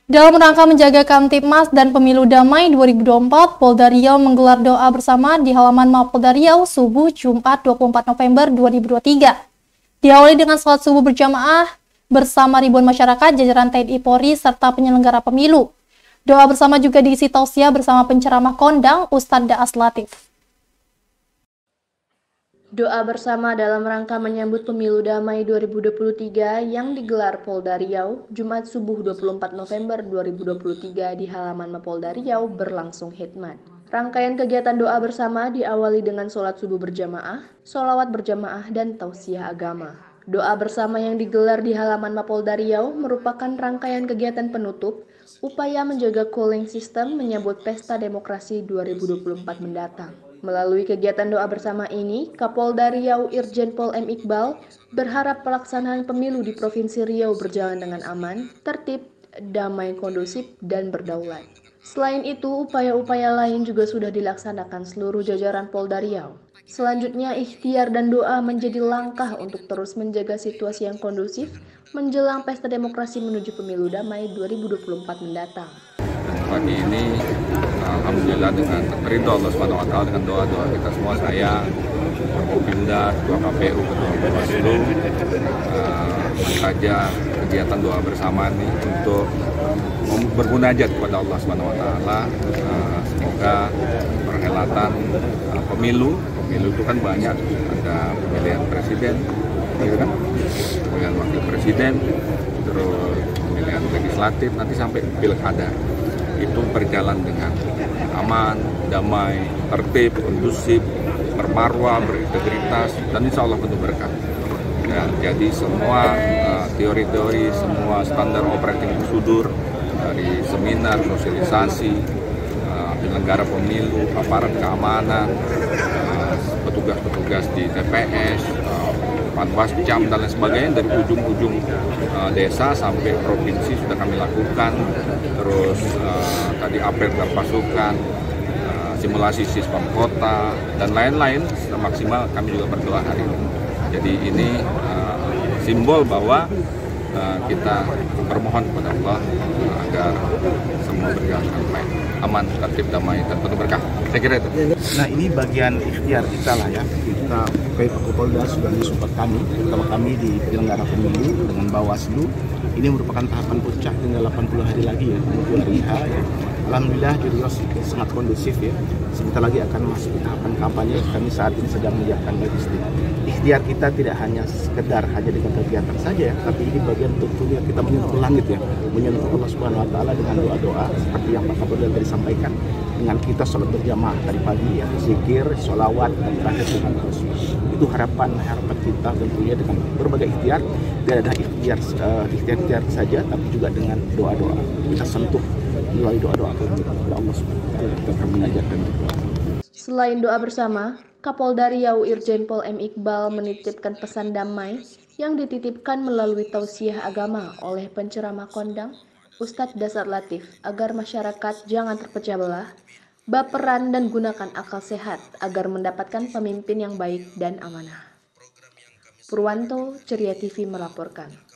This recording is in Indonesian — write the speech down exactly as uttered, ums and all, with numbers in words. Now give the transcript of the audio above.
Dalam rangka menjaga Kamtibmas dan Pemilu Damai dua ribu dua puluh empat, Polda Riau menggelar doa bersama di halaman Mapolda Riau subuh Jumat dua puluh empat November dua ribu dua puluh tiga. Diawali dengan sholat subuh berjamaah bersama ribuan masyarakat, jajaran T N I Polri, serta penyelenggara pemilu. Doa bersama juga diisi tausiah bersama penceramah kondang Ustadz Daas Latif. Doa bersama dalam rangka menyambut Pemilu Damai dua ribu dua puluh tiga yang digelar Polda Riau Jumat subuh dua puluh empat November dua ribu dua puluh tiga di halaman Mapolda Riau berlangsung khidmat. Rangkaian kegiatan doa bersama diawali dengan sholat subuh berjamaah, sholawat berjamaah, dan tausiah agama. Doa bersama yang digelar di halaman Mapolda Riau merupakan rangkaian kegiatan penutup upaya menjaga cooling system menyambut Pesta Demokrasi dua ribu dua puluh empat mendatang. Melalui kegiatan doa bersama ini, Kapolda Riau Irjen Pol M. Iqbal berharap pelaksanaan pemilu di Provinsi Riau berjalan dengan aman, tertib, damai, kondusif, dan berdaulat. Selain itu, upaya-upaya lain juga sudah dilaksanakan seluruh jajaran Polda Riau. Selanjutnya, ikhtiar dan doa menjadi langkah untuk terus menjaga situasi yang kondusif menjelang Pesta Demokrasi menuju Pemilu Damai dua ribu dua puluh empat mendatang. Pagi ini, alhamdulillah dengan ridho Allah subhanahu wa taala, dengan doa-doa kita semua, saya, Forkopimda, Ketua K P U, Ketua Bawaslu, mengajak kegiatan doa bersama ini untuk bermunajat kepada Allah subhanahu wa taala. Semoga perhelatan pemilu, pemilu itu kan banyak, ada pemilihan presiden, gitu kan? Pemilihan wakil presiden, terus pemilihan legislatif, nanti sampai pilkada. Itu berjalan dengan aman, damai, tertib, kondusif, bermarwah, berintegritas, dan insya Allah penuh berkah. Ya, jadi semua uh, teori-teori, semua standar operating procedure dari seminar, sosialisasi, uh, penyelenggara pemilu, aparat keamanan, uh, petugas-petugas di T P S, uh, Panwascam, dan lain sebagainya, dari ujung-ujung uh, desa sampai provinsi sudah kami lakukan. Terus uh, tadi apel dan pasukan, uh, simulasi sistem kota, dan lain-lain maksimal kami juga berdoa hari ini. Jadi ini uh, simbol bahwa uh, kita bermohon kepada Allah uh, agar semua berjalan dengan baik, aman, tertib, damai, dan penuh berkah. Saya kira itu. Nah, ini bagian ikhtiar kita lah ya. Kita P K Polda sudah mensupport kami, terutama kami di penyelenggara pemilu dengan Bawaslu. Ini merupakan tahapan puncak, tinggal delapan puluh hari lagi ya, menuju hari H ya. Alhamdulillah di Riau sangat kondusif ya. Sebentar lagi akan masuk ke tahapan kampanye. Kami saat ini sedang menyiapkan logistik. Ikhtiar kita tidak hanya sekedar hanya dengan kegiatan saja ya, tapi ini bagian tentunya kita menyentuh langit ya, menyentuh Allah Subhanahu Wa Taala dengan doa-doa seperti yang Pak Kapolda tadi sampaikan, dengan kita sholat berjamaah tadi pagi ya, zikir, sholawat, dan terakhir dengan terus. Itu harapan harapan kita tentunya dengan berbagai ikhtiar. Tidak ada ikhtiar uh, ikhtiar saja, tapi juga dengan doa-doa. Kita sentuh melalui doa-doa kepada Allah Subhanahu Wa Taala, kita akan mengajarkan doa. Selain doa bersama, Kapolda Riau Irjen Pol M. Iqbal menitipkan pesan damai yang dititipkan melalui tausiah agama oleh penceramah kondang Ustadz Daas Latif agar masyarakat jangan terpecah belah, baperan, dan gunakan akal sehat agar mendapatkan pemimpin yang baik dan amanah. Purwanto, Ceria T V melaporkan.